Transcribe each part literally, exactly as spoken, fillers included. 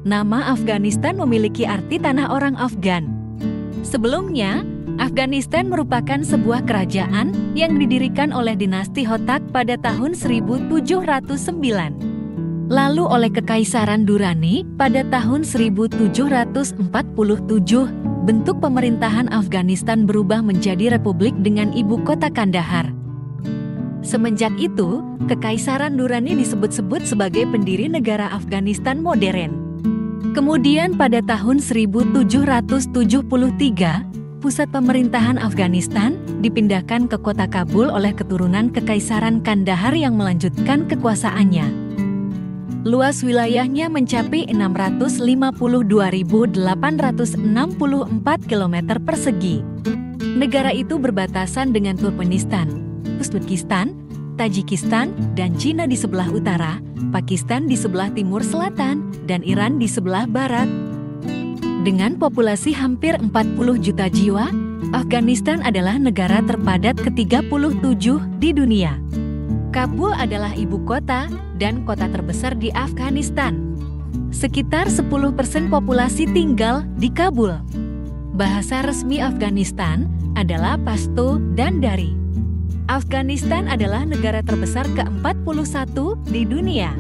Nama Afghanistan memiliki arti tanah orang Afgan. Sebelumnya, Afghanistan merupakan sebuah kerajaan yang didirikan oleh dinasti Hotak pada tahun seribu tujuh ratus sembilan. Lalu oleh Kekaisaran Durrani pada tahun seribu tujuh ratus empat puluh tujuh, bentuk pemerintahan Afghanistan berubah menjadi republik dengan ibu kota Kandahar. Semenjak itu, Kekaisaran Durrani disebut-sebut sebagai pendiri negara Afghanistan modern. Kemudian pada tahun seribu tujuh ratus tujuh puluh tiga, pusat pemerintahan Afghanistan dipindahkan ke kota Kabul oleh keturunan Kekaisaran Kandahar yang melanjutkan kekuasaannya. Luas wilayahnya mencapai enam ratus lima puluh dua ribu delapan ratus enam puluh empat kilometer persegi. Negara itu berbatasan dengan Turkmenistan, Uzbekistan, Tajikistan, dan Cina di sebelah utara, Pakistan di sebelah timur selatan, dan Iran di sebelah barat. Dengan populasi hampir empat puluh juta jiwa, Afghanistan adalah negara terpadat ke tiga puluh tujuh di dunia. Kabul adalah ibu kota dan kota terbesar di Afghanistan. Sekitar sepuluh persen populasi tinggal di Kabul. Bahasa resmi Afghanistan adalah Pashto dan Dari. Afghanistan adalah negara terbesar ke empat puluh satu di dunia.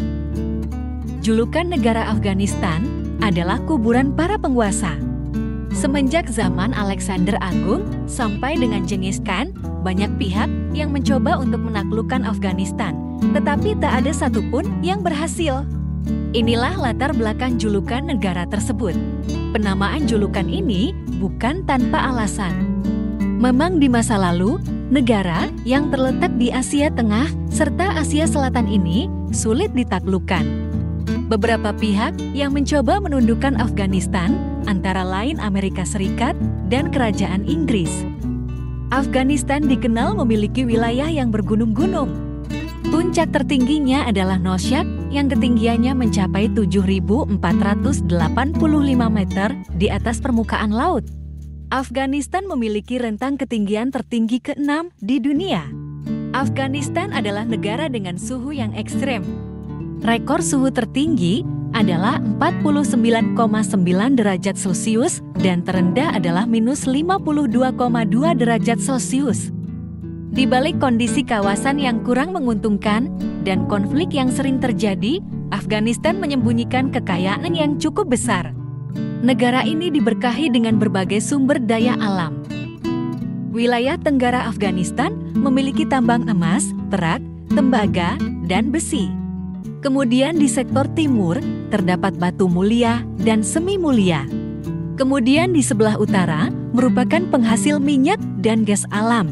Julukan negara Afghanistan adalah kuburan para penguasa. Semenjak zaman Alexander Agung sampai dengan Genghis Khan, banyak pihak yang mencoba untuk menaklukkan Afghanistan, tetapi tak ada satupun yang berhasil. Inilah latar belakang julukan negara tersebut. Penamaan julukan ini bukan tanpa alasan. Memang di masa lalu, negara yang terletak di Asia Tengah serta Asia Selatan ini sulit ditaklukkan. Beberapa pihak yang mencoba menundukkan Afghanistan antara lain Amerika Serikat dan Kerajaan Inggris. Afghanistan dikenal memiliki wilayah yang bergunung-gunung. Puncak tertingginya adalah Nosyak yang ketinggiannya mencapai tujuh ribu empat ratus delapan puluh lima meter di atas permukaan laut. Afghanistan memiliki rentang ketinggian tertinggi keenam di dunia. Afghanistan adalah negara dengan suhu yang ekstrem. Rekor suhu tertinggi adalah empat puluh sembilan koma sembilan derajat Celcius dan terendah adalah minus lima puluh dua koma dua derajat Celcius. Di balik kondisi kawasan yang kurang menguntungkan dan konflik yang sering terjadi, Afghanistan menyembunyikan kekayaan yang cukup besar. Negara ini diberkahi dengan berbagai sumber daya alam. Wilayah Tenggara Afghanistan memiliki tambang emas, perak, tembaga, dan besi. Kemudian di sektor timur, terdapat batu mulia dan semi mulia. Kemudian di sebelah utara, merupakan penghasil minyak dan gas alam.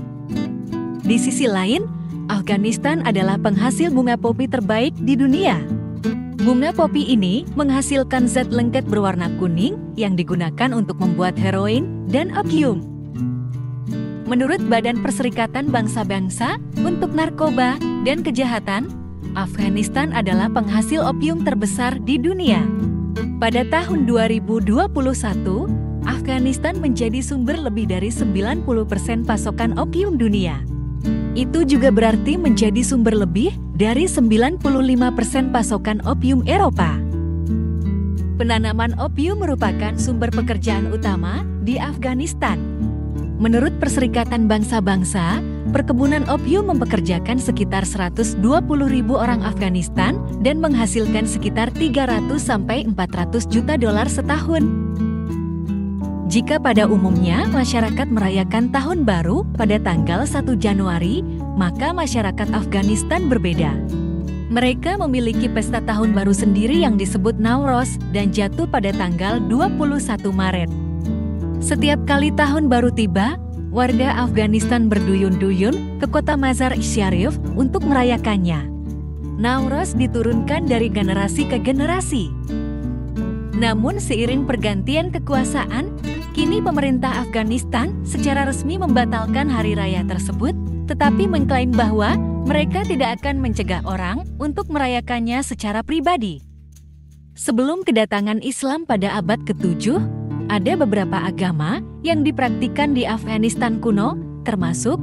Di sisi lain, Afghanistan adalah penghasil bunga popi terbaik di dunia. Bunga popi ini menghasilkan zat lengket berwarna kuning yang digunakan untuk membuat heroin dan opium. Menurut Badan Perserikatan Bangsa-Bangsa untuk Narkoba dan Kejahatan, Afghanistan adalah penghasil opium terbesar di dunia. Pada tahun dua ribu dua puluh satu, Afghanistan menjadi sumber lebih dari sembilan puluh persen pasokan opium dunia. Itu juga berarti menjadi sumber lebih dari sembilan puluh lima persen pasokan opium Eropa. Penanaman opium merupakan sumber pekerjaan utama di Afghanistan. Menurut Perserikatan Bangsa-Bangsa, perkebunan opium mempekerjakan sekitar seratus dua puluh ribu orang Afghanistan dan menghasilkan sekitar tiga ratus sampai empat ratus juta dolar setahun. Jika pada umumnya masyarakat merayakan Tahun Baru pada tanggal satu Januari, maka masyarakat Afghanistan berbeda. Mereka memiliki pesta Tahun Baru sendiri yang disebut Nowruz dan jatuh pada tanggal dua puluh satu Maret. Setiap kali Tahun Baru tiba, warga Afghanistan berduyun-duyun ke kota Mazar-i-Sharif untuk merayakannya. Nowruz diturunkan dari generasi ke generasi. Namun seiring pergantian kekuasaan, kini pemerintah Afghanistan secara resmi membatalkan hari raya tersebut, tetapi mengklaim bahwa mereka tidak akan mencegah orang untuk merayakannya secara pribadi. Sebelum kedatangan Islam pada abad ketujuh, ada beberapa agama yang dipraktikkan di Afghanistan kuno, termasuk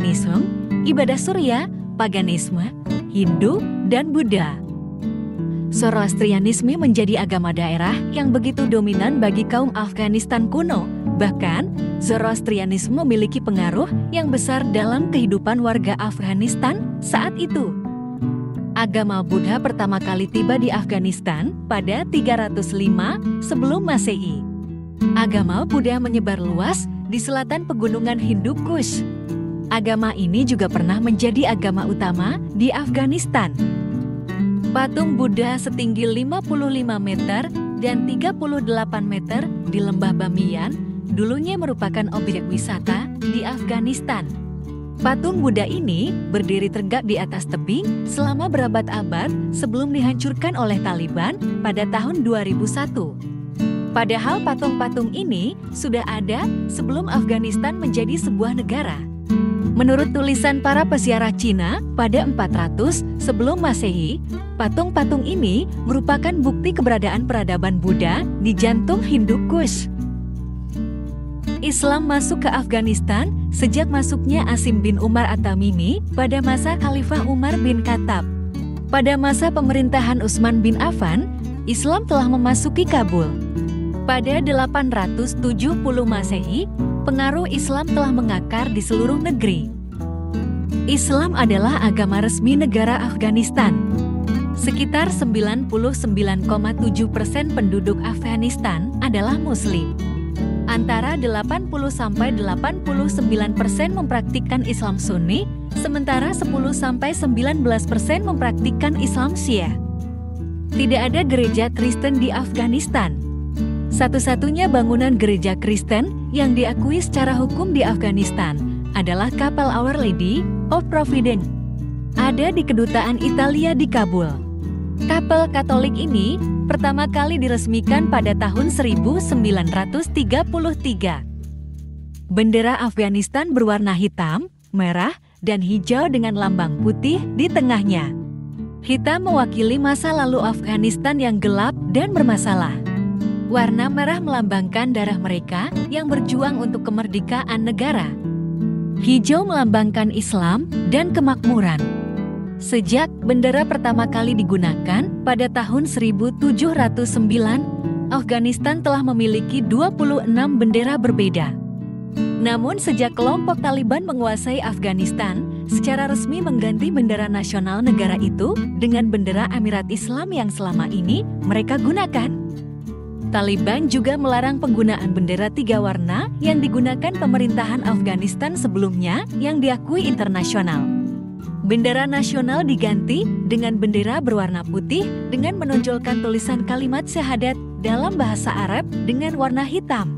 Zoroastrianisme, ibadah Surya, paganisme, Hindu, dan Buddha. Zoroastrianisme menjadi agama daerah yang begitu dominan bagi kaum Afghanistan kuno. Bahkan, Zoroastrianisme memiliki pengaruh yang besar dalam kehidupan warga Afghanistan saat itu. Agama Buddha pertama kali tiba di Afghanistan pada tiga ratus lima sebelum Masehi. Agama Buddha menyebar luas di selatan pegunungan Hindu Kush. Agama ini juga pernah menjadi agama utama di Afghanistan. Patung Buddha setinggi lima puluh lima meter dan tiga puluh delapan meter di Lembah Bamiyan dulunya merupakan objek wisata di Afghanistan. Patung Buddha ini berdiri tegak di atas tebing selama berabad-abad sebelum dihancurkan oleh Taliban pada tahun dua ribu satu. Padahal patung-patung ini sudah ada sebelum Afghanistan menjadi sebuah negara. Menurut tulisan para peziarah Cina pada empat ratus sebelum Masehi, patung-patung ini merupakan bukti keberadaan peradaban Buddha di jantung Hindu Kush. Islam masuk ke Afghanistan sejak masuknya Asim bin Umar at-Tamimi pada masa Khalifah Umar bin Khattab. Pada masa pemerintahan Utsman bin Affan, Islam telah memasuki Kabul. Pada delapan ratus tujuh puluh Masehi, pengaruh Islam telah mengakar di seluruh negeri. Islam adalah agama resmi negara Afghanistan. Sekitar sembilan puluh sembilan koma tujuh persen penduduk Afghanistan adalah Muslim. Antara delapan puluh sampai delapan puluh sembilan persen mempraktikkan Islam Sunni, sementara sepuluh sampai sembilan belas persen mempraktikkan Islam Syiah. Tidak ada gereja Kristen di Afghanistan. Satu-satunya bangunan gereja Kristen yang diakui secara hukum di Afghanistan adalah Kapel Our Lady of Providence. Ada di kedutaan Italia di Kabul. Kapel Katolik ini pertama kali diresmikan pada tahun seribu sembilan ratus tiga puluh tiga. Bendera Afghanistan berwarna hitam, merah, dan hijau dengan lambang putih di tengahnya. Hitam mewakili masa lalu Afghanistan yang gelap dan bermasalah. Warna merah melambangkan darah mereka yang berjuang untuk kemerdekaan negara. Hijau melambangkan Islam dan kemakmuran. Sejak bendera pertama kali digunakan pada tahun seribu tujuh ratus sembilan, Afghanistan telah memiliki dua puluh enam bendera berbeda. Namun sejak kelompok Taliban menguasai Afghanistan, secara resmi mengganti bendera nasional negara itu dengan bendera Emirat Islam yang selama ini mereka gunakan. Taliban juga melarang penggunaan bendera tiga warna yang digunakan pemerintahan Afghanistan sebelumnya yang diakui internasional. Bendera nasional diganti dengan bendera berwarna putih dengan menonjolkan tulisan kalimat syahadat dalam bahasa Arab dengan warna hitam.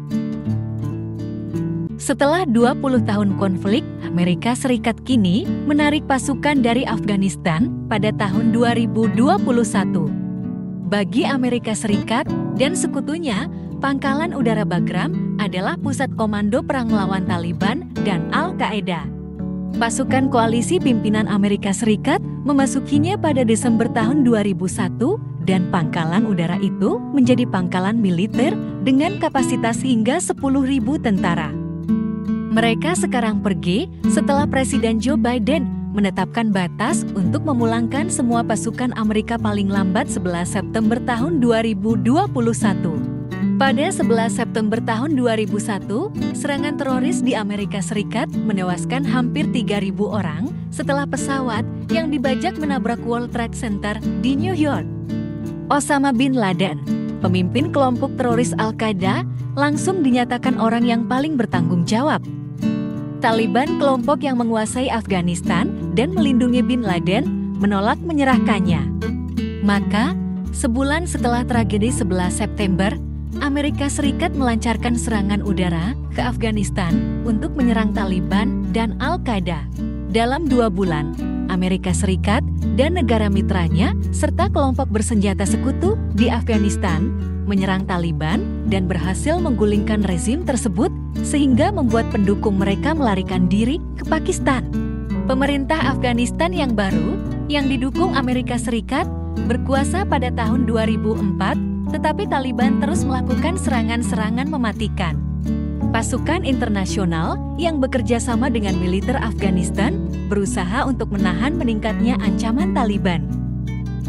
Setelah dua puluh tahun konflik, Amerika Serikat kini menarik pasukan dari Afghanistan pada tahun dua ribu dua puluh satu. Bagi Amerika Serikat dan sekutunya, Pangkalan Udara Bagram adalah pusat komando perang melawan Taliban dan Al-Qaeda. Pasukan koalisi pimpinan Amerika Serikat memasukinya pada Desember tahun dua ribu satu dan pangkalan udara itu menjadi pangkalan militer dengan kapasitas hingga sepuluh ribu tentara. Mereka sekarang pergi setelah Presiden Joe Biden menetapkan batas untuk memulangkan semua pasukan Amerika paling lambat sebelas September tahun dua ribu dua puluh satu. Pada sebelas September tahun dua ribu satu, serangan teroris di Amerika Serikat menewaskan hampir tiga ribu orang setelah pesawat yang dibajak menabrak World Trade Center di New York. Osama bin Laden, pemimpin kelompok teroris Al-Qaeda, langsung dinyatakan orang yang paling bertanggung jawab. Taliban, kelompok yang menguasai Afghanistan dan melindungi bin Laden, menolak menyerahkannya. Maka, sebulan setelah tragedi sebelas September, Amerika Serikat melancarkan serangan udara ke Afghanistan untuk menyerang Taliban dan Al-Qaeda. Dalam dua bulan, Amerika Serikat dan negara mitranya serta kelompok bersenjata sekutu di Afghanistan menyerang Taliban dan berhasil menggulingkan rezim tersebut sehingga membuat pendukung mereka melarikan diri ke Pakistan. Pemerintah Afghanistan yang baru, yang didukung Amerika Serikat, berkuasa pada tahun dua ribu empat, tetapi Taliban terus melakukan serangan-serangan mematikan. Pasukan internasional yang bekerja sama dengan militer Afghanistan berusaha untuk menahan meningkatnya ancaman Taliban.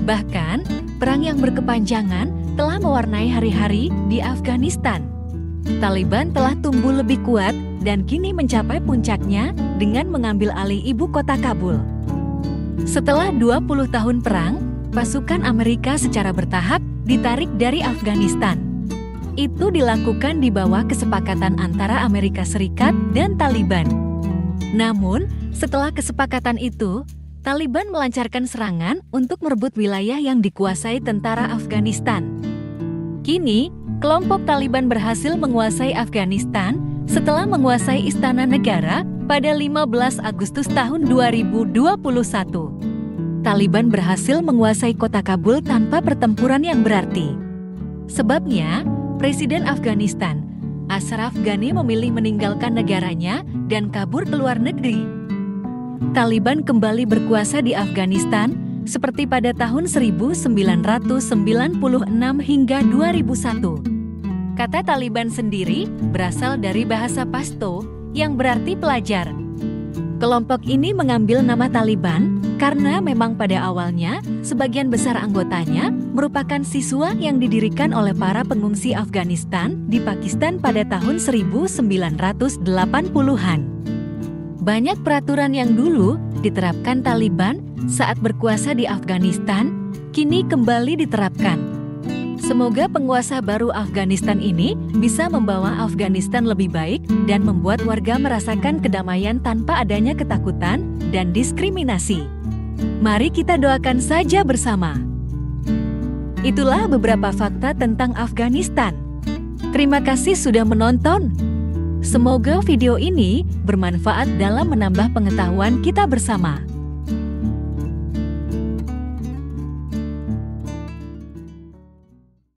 Bahkan, perang yang berkepanjangan telah mewarnai hari-hari di Afghanistan. Taliban telah tumbuh lebih kuat dan kini mencapai puncaknya dengan mengambil alih ibu kota Kabul. Setelah dua puluh tahun perang, pasukan Amerika secara bertahap ditarik dari Afghanistan. Itu dilakukan di bawah kesepakatan antara Amerika Serikat dan Taliban. Namun, setelah kesepakatan itu, Taliban melancarkan serangan untuk merebut wilayah yang dikuasai tentara Afghanistan. Kini, kelompok Taliban berhasil menguasai Afghanistan setelah menguasai Istana Negara pada lima belas Agustus tahun dua ribu dua puluh satu. Taliban berhasil menguasai kota Kabul tanpa pertempuran yang berarti. Sebabnya, Presiden Afghanistan, Ashraf Ghani memilih meninggalkan negaranya dan kabur ke luar negeri. Taliban kembali berkuasa di Afghanistan seperti pada tahun seribu sembilan ratus sembilan puluh enam hingga dua ribu satu. Kata Taliban sendiri berasal dari bahasa Pashto yang berarti pelajar. Kelompok ini mengambil nama Taliban karena memang pada awalnya sebagian besar anggotanya merupakan siswa yang didirikan oleh para pengungsi Afghanistan di Pakistan pada tahun seribu sembilan ratus delapan puluhan. Banyak peraturan yang dulu diterapkan Taliban saat berkuasa di Afghanistan, kini kembali diterapkan. Semoga penguasa baru Afghanistan ini bisa membawa Afghanistan lebih baik dan membuat warga merasakan kedamaian tanpa adanya ketakutan dan diskriminasi. Mari kita doakan saja bersama. Itulah beberapa fakta tentang Afghanistan. Terima kasih sudah menonton. Semoga video ini bermanfaat dalam menambah pengetahuan kita bersama.